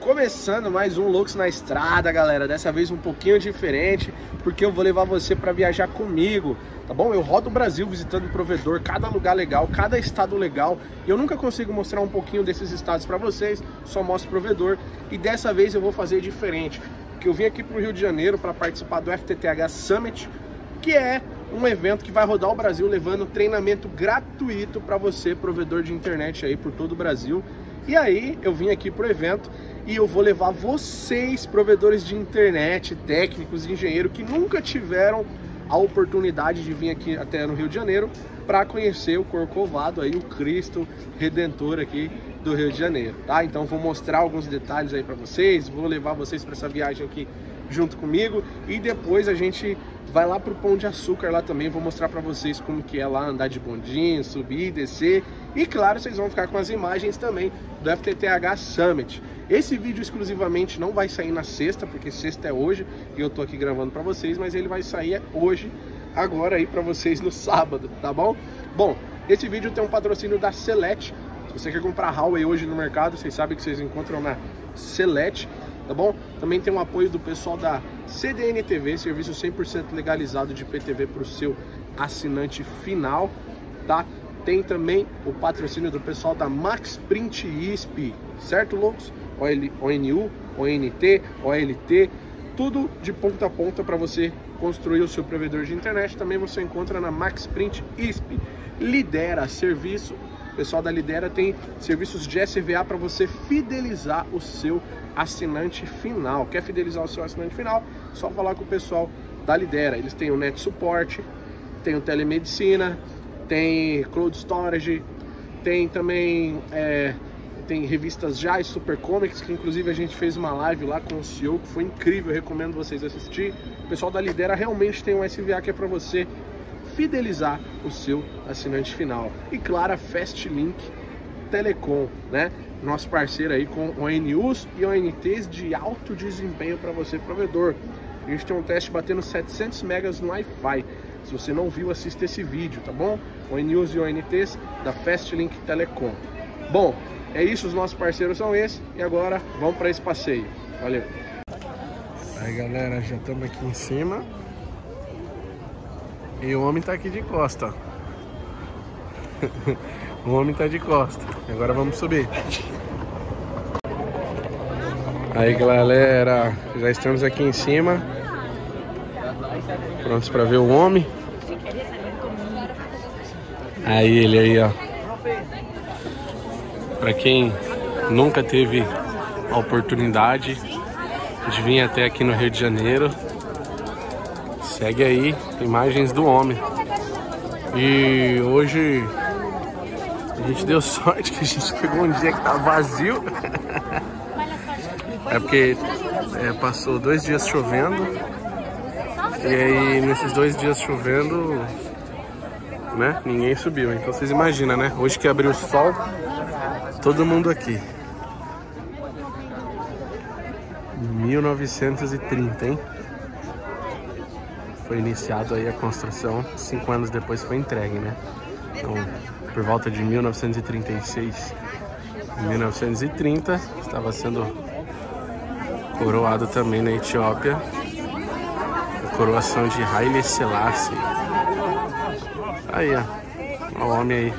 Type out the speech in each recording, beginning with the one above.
Começando mais um Loucos na Estrada, galera. Dessa vez um pouquinho diferente, porque eu vou levar você para viajar comigo, tá bom? Eu rodo o Brasil visitando provedor, cada lugar legal, cada estado legal. E eu nunca consigo mostrar um pouquinho desses estados para vocês, só mostro provedor. E dessa vez eu vou fazer diferente, porque eu vim aqui pro Rio de Janeiro para participar do FTTH Summit, que é um evento que vai rodar o Brasil levando treinamento gratuito para você, provedor de internet aí por todo o Brasil. E aí eu vim aqui pro evento e eu vou levar vocês, provedores de internet, técnicos, engenheiros que nunca tiveram a oportunidade de vir aqui até no Rio de Janeiro para conhecer o Corcovado aí, o Cristo Redentor aqui do Rio de Janeiro, tá? Então vou mostrar alguns detalhes aí para vocês, vou levar vocês para essa viagem aqui junto comigo e depois a gente vai lá pro Pão de Açúcar lá também, vou mostrar para vocês como que é lá andar de bondinho, subir, descer e claro, vocês vão ficar com as imagens também do FTTH Summit. Esse vídeo exclusivamente não vai sair na sexta, porque sexta é hoje e eu tô aqui gravando para vocês, mas ele vai sair hoje, agora aí para vocês no sábado, tá bom? Bom, esse vídeo tem um patrocínio da Celete. Se você quer comprar Huawei hoje no mercado, vocês sabem que vocês encontram na Celete, tá bom? Também tem um apoio do pessoal da CDN TV, serviço 100% legalizado de IPTV para o seu assinante final, tá? Tem também o patrocínio do pessoal da Max Print ISP, certo, loucos? ONU, ONT, OLT, tudo de ponta a ponta para você construir o seu provedor de internet. Também você encontra na Max Print ISP. Lidera serviço, o pessoal da Lidera tem serviços de SVA para você fidelizar o seu assinante final. Quer fidelizar o seu assinante final? Só falar com o pessoal da Lidera. Eles têm o Net Support, tem o Telemedicina, tem Cloud Storage, tem também tem revistas já e Super Comics, que inclusive a gente fez uma live lá com o CEO, que foi incrível, eu recomendo vocês assistir. O pessoal da Lidera realmente tem um SVA que é para você fidelizar o seu assinante final. E claro, a Fastlink Telecom, né? Nosso parceiro aí com ONUs e ONTs de alto desempenho para você, provedor. A gente tem um teste batendo 700 megas no Wi-Fi. Se você não viu, assista esse vídeo, tá bom? ONUs e ONTs da Fastlink Telecom. Bom, é isso, os nossos parceiros são esses. E agora, vamos para esse passeio. Valeu! Aí, galera, já estamos aqui em cima. E o homem tá aqui de costa. O homem tá de costa. Agora vamos subir. Aí, galera, já estamos aqui em cima. Prontos para ver o homem. Aí ele aí, ó. Para quem nunca teve a oportunidade de vir até aqui no Rio de Janeiro, segue aí imagens do homem. E hoje a gente deu sorte que a gente pegou um dia que tava vazio. É porque passou 2 dias chovendo. E aí nesses 2 dias chovendo, né, ninguém subiu. Então vocês imaginam, né? Hoje que abriu o sol, todo mundo aqui. 1930, hein? Foi iniciado aí a construção, 5 anos depois foi entregue, né? Então, por volta de 1936, em 1930, estava sendo coroado também na Etiópia, a coroação de Haile Selassie. Aí, ó, o homem aí.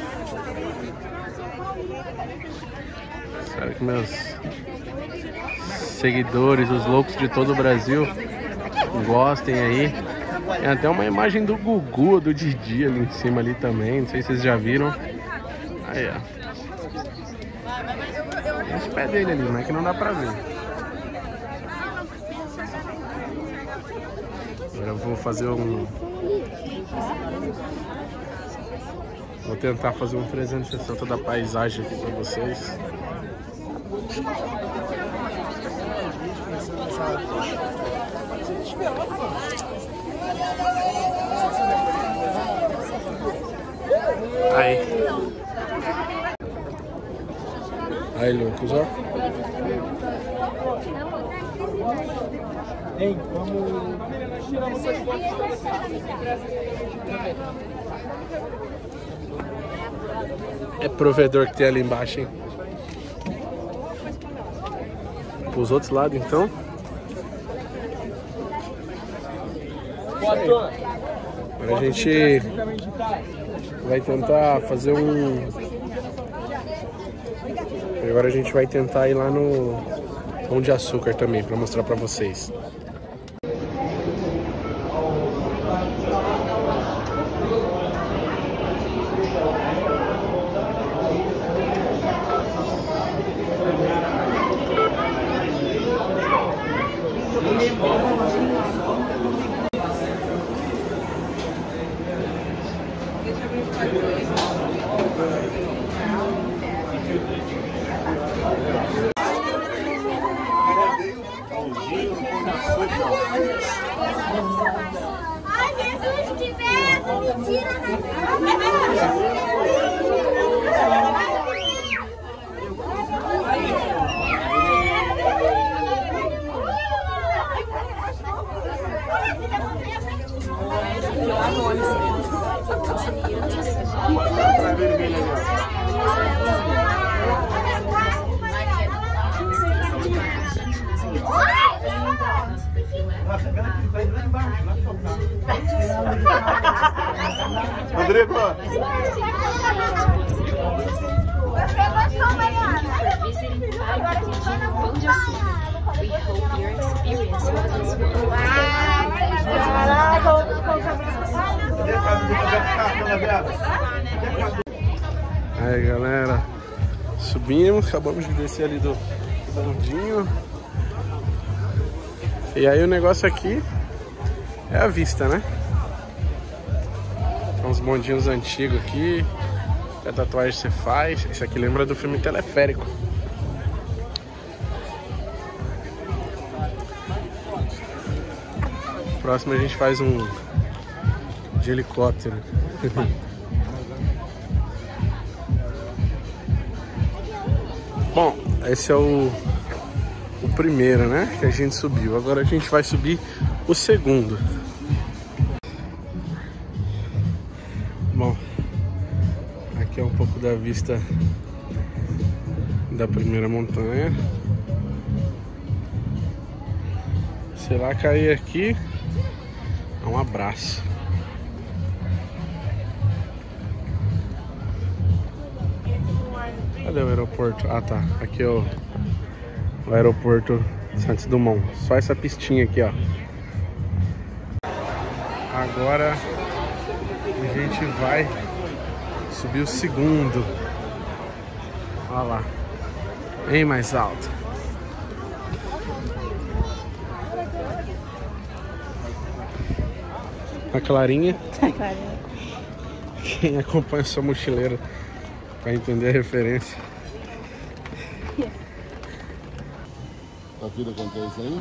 Espero que meus seguidores, os loucos de todo o Brasil, gostem aí. Tem até uma imagem do Gugu, do Didi ali em cima ali também. Não sei se vocês já viram. Aí, ó. Tem os pés dele ali, mas que não dá pra ver. Agora eu vou fazer vou tentar fazer um 360 da paisagem aqui pra vocês. Aí. Aí, loucos, ó. Hein, vamos... É provedor que tem ali embaixo, hein? pros outros lados, então. Agora a gente vai tentar fazer um... Agora a gente vai tentar ir lá no Pão de Açúcar também, para mostrar para vocês. Ai, Jesus, que merda! Mentira! Rodrigo! Você gostou, Mariana? Visiting Pão de Açúcar. We hope your experience was as Aí galera, subimos, acabamos de descer ali do bondinho. E aí o negócio aqui é a vista, né? Tem uns bondinhos antigos aqui. A tatuagem você faz. Esse aqui lembra do filme Teleférico. Próximo a gente faz um de helicóptero. Bom, esse é o primeiro, né? Que a gente subiu. Agora a gente vai subir o segundo. Bom, aqui é um pouco da vista da primeira montanha. Se lá cair aqui, é um abraço. Cadê o aeroporto? Ah tá, aqui é o aeroporto Santos Dumont. Só essa pistinha aqui, ó. Agora a gente vai subir o segundo. Olha lá, bem mais alto. A Clarinha. Quem acompanha sua mochileira vai entender a referência. Tua filha contou isso aí?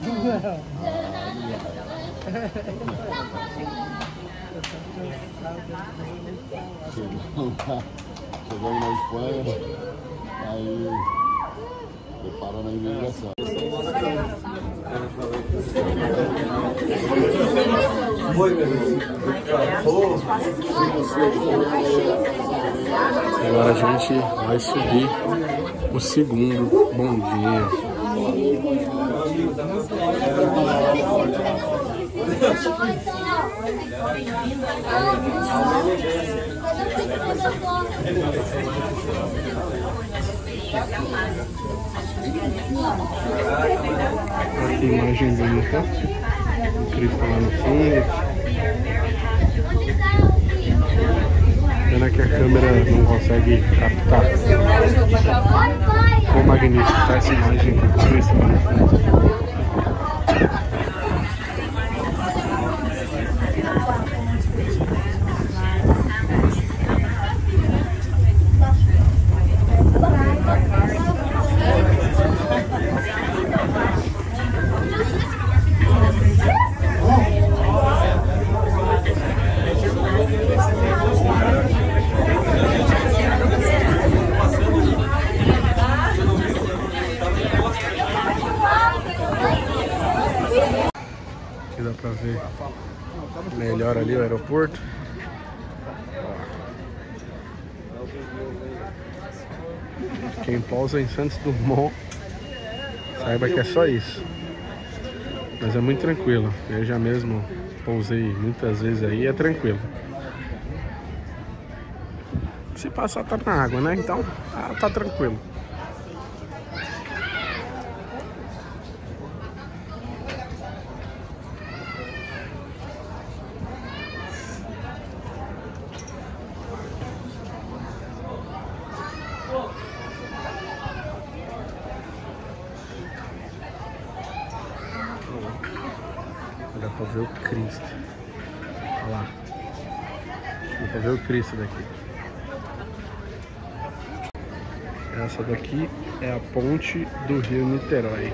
Chegamos na Espanha, aí parou na imigração. Agora a gente vai subir o segundo bondinho. Olha que imagem bonita. Cristo lá no fundo. Pena que a câmera não consegue captar quão magnífico tá essa imagem de Cristo lá no fundo. Aqui dá pra ver melhor ali o aeroporto. Quem pousa em Santos Dumont Saiba que é só isso. Mas é muito tranquilo. Eu já mesmo pousei muitas vezes aí, é tranquilo. Se passar tá na água, né? Então tá tranquilo. Dá pra ver o Cristo. Olha lá. Dá pra ver o Cristo daqui. Essa daqui é a ponte do Rio Niterói.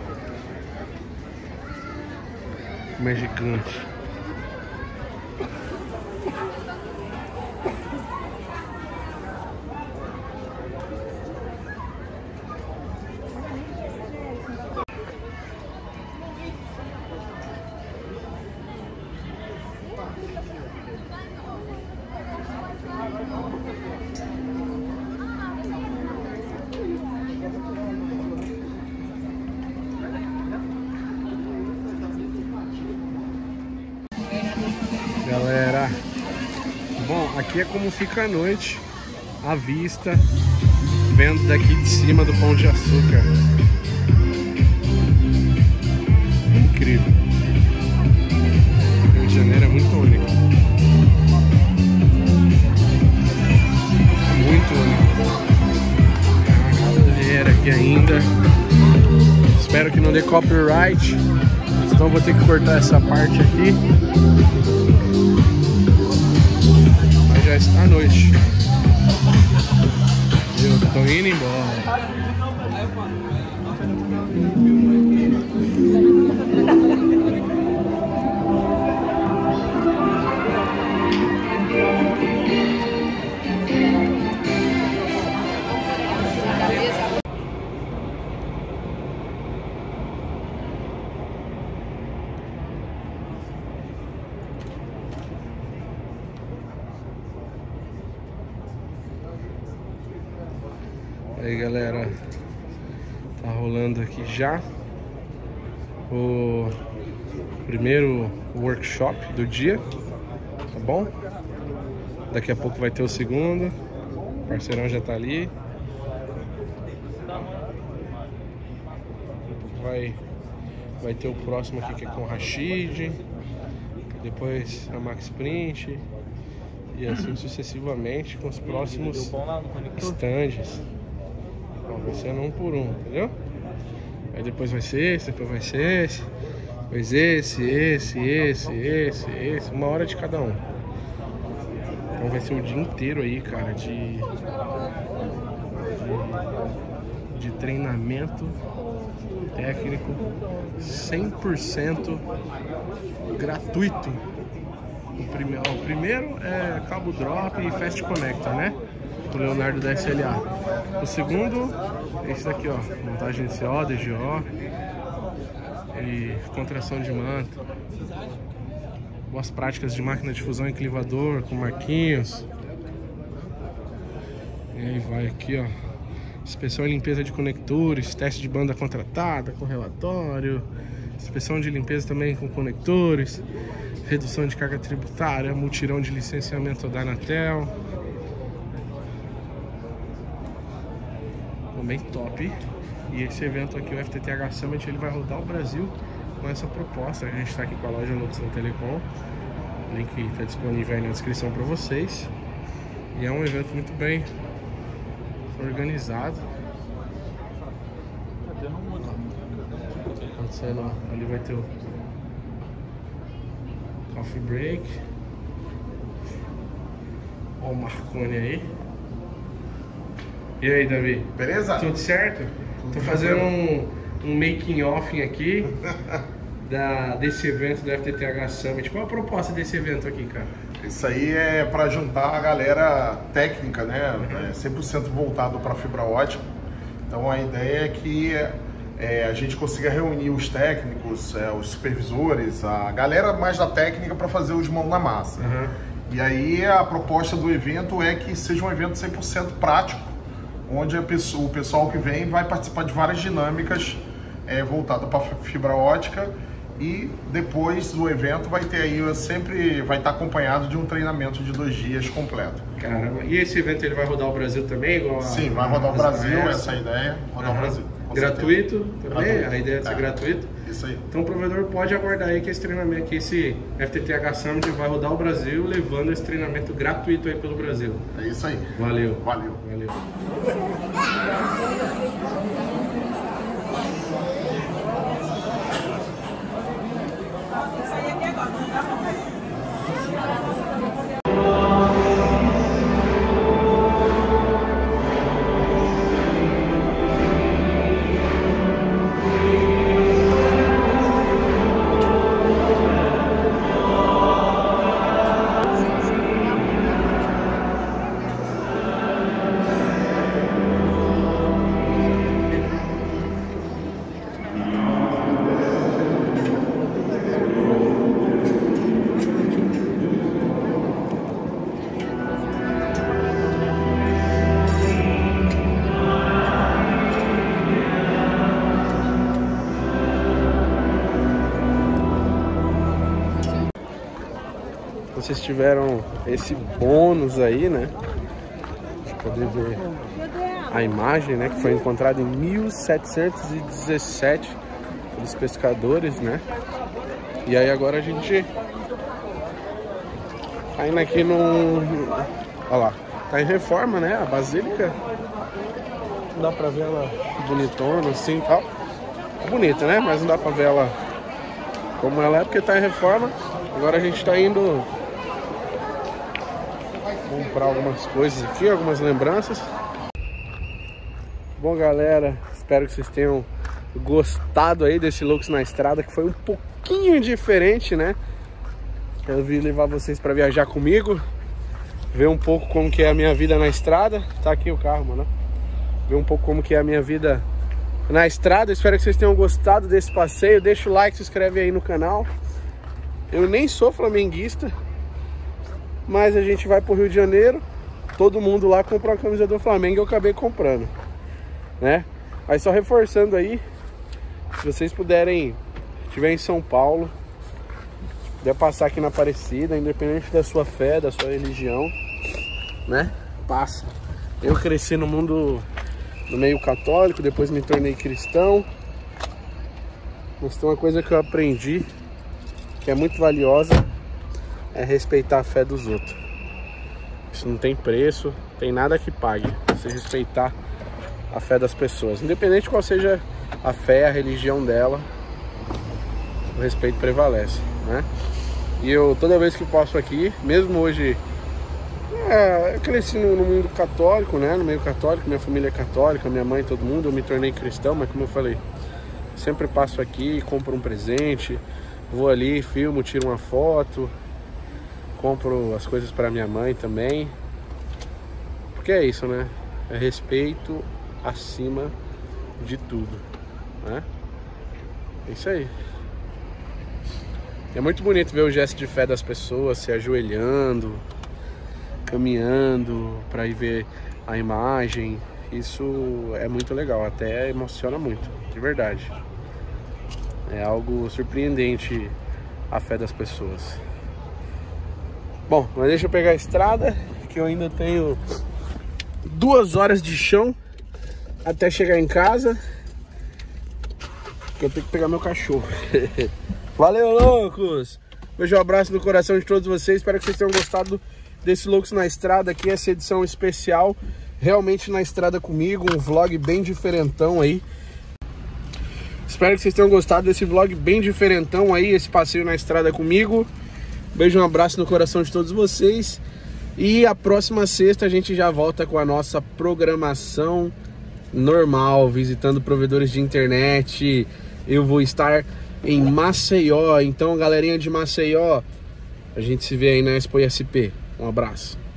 Como é gigante. Galera, bom, aqui é como fica a noite, à vista, vendo daqui de cima do Pão de Açúcar. Incrível. Rio de Janeiro é muito único. Muito único. Tem uma galera aqui ainda. Espero que não dê copyright. Então vou ter que cortar essa parte aqui. Mas já está à noite. Eu tô indo embora. Aí galera, tá rolando aqui já o primeiro workshop do dia, tá bom? Daqui a pouco vai ter o segundo, o parceirão já tá ali. Vai ter o próximo aqui que é com o Rashid, depois a Max Print e assim sucessivamente com os próximos stands. Vai sendo um por um, entendeu? Aí depois vai ser esse, depois vai ser esse, depois esse, uma hora de cada um. Então vai ser o dia inteiro aí, cara, de treinamento técnico 100% gratuito. O primeiro é cabo drop e fast connector, né? O Leonardo da SLA. O segundo é esse daqui, ó, montagem de CO, DGO e contração de manta. Boas práticas de máquina de fusão e clivador com Marquinhos. E aí vai aqui, ó, inspeção e limpeza de conectores, teste de banda contratada com relatório, inspeção de limpeza também com conectores, redução de carga tributária, mutirão de licenciamento da Anatel. Bem top. E esse evento aqui, o FTTH Summit, ele vai rodar o Brasil com essa proposta. A gente está aqui com a loja Luxon Telecom, o link está disponível aí na descrição para vocês. E é um evento muito bem organizado. Acontecendo, ali vai ter o coffee break. Olha o Marconi aí. E aí, Davi? Beleza? Tudo certo? Tô fazendo um making off aqui desse evento do FTTH Summit. Qual a proposta desse evento aqui, cara? Isso aí é para juntar a galera técnica, né? É 100% voltado para fibra ótica. Então a ideia é que a gente consiga reunir os técnicos, os supervisores, a galera mais da técnica para fazer os mãos na massa. E aí a proposta do evento é que seja um evento 100% prático, onde o pessoal que vem vai participar de várias dinâmicas voltado para fibra ótica. E depois do evento vai ter aí, sempre vai estar acompanhado de um treinamento de 2 dias completo. Caramba, e esse evento ele vai rodar o Brasil também? Igual Sim, vai rodar o Brasil, essa é a ideia, rodar o Brasil. Gratuito também? Gratuito. A ideia é de ser gratuito? Isso aí. Então o provedor pode aguardar aí que esse treinamento, que esse FTTH Summit vai rodar o Brasil, levando esse treinamento gratuito aí pelo Brasil. É isso aí. Valeu. Valeu. Valeu. Vocês tiveram esse bônus aí, né? De poder ver a imagem, né? Que foi encontrada em 1717 pelos pescadores, né? E aí agora a gente tá indo aqui no... Olha lá, tá em reforma, né? A basílica. Não dá pra ver ela bonitona assim e tal. É bonita, né? Mas não dá pra ver ela como ela é porque tá em reforma. Agora a gente tá indo comprar algumas coisas aqui, algumas lembranças. Bom, galera, espero que vocês tenham gostado aí desse Loucos na Estrada, que foi um pouquinho diferente, né? Eu vim levar vocês para viajar comigo, ver um pouco como que é a minha vida na estrada. Tá aqui o carro, mano. Ver um pouco como que é a minha vida na estrada. Espero que vocês tenham gostado desse passeio. Deixa o like, se inscreve aí no canal. Eu nem sou flamenguista, mas a gente vai pro Rio de Janeiro, todo mundo lá comprou a camisa do Flamengo e eu acabei comprando, né? Aí só reforçando aí, se vocês puderem, estiver em São Paulo, puder passar aqui na Aparecida, independente da sua fé, da sua religião, né? Passa. Eu cresci no mundo, no meio católico, depois me tornei cristão, mas tem uma coisa que eu aprendi, que é muito valiosa, é respeitar a fé dos outros. Isso não tem preço, tem nada que pague. Você respeitar a fé das pessoas, independente de qual seja a fé, a religião dela, o respeito prevalece, né? E eu, toda vez que passo aqui, mesmo hoje, eu cresci no mundo católico, né? No meio católico, minha família é católica, minha mãe, todo mundo, eu me tornei cristão, mas como eu falei, sempre passo aqui, compro um presente, vou ali, filmo, tiro uma foto, compro as coisas para minha mãe também, porque é isso, né? É respeito acima de tudo, né? É isso aí. É muito bonito ver o gesto de fé das pessoas se ajoelhando, caminhando para ir ver a imagem. Isso é muito legal, até emociona muito, de verdade. É algo surpreendente a fé das pessoas. Bom, mas deixa eu pegar a estrada, que eu ainda tenho 2 horas de chão até chegar em casa, que eu tenho que pegar meu cachorro. Valeu, loucos! Beijo, um abraço no coração de todos vocês. Espero que vocês tenham gostado desse Loucos na Estrada aqui, essa edição especial, realmente na estrada comigo, um vlog bem diferentão aí. Espero que vocês tenham gostado desse vlog bem diferentão aí, esse passeio na estrada comigo. Beijo, um abraço no coração de todos vocês. E a próxima sexta a gente já volta com a nossa programação normal, visitando provedores de internet. Eu vou estar em Maceió, então galerinha de Maceió, a gente se vê aí na Expo ISP. Um abraço.